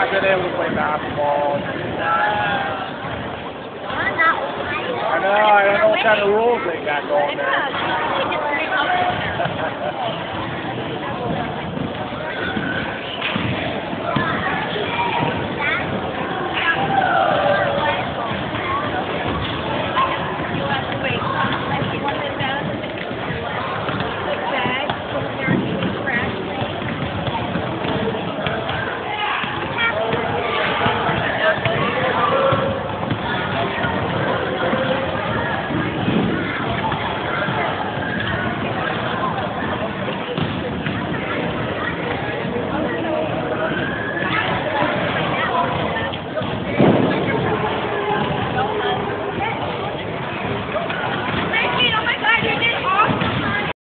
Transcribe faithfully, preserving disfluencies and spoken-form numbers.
not been able to play basketball. I know, I don't know what kind of rules they got going there.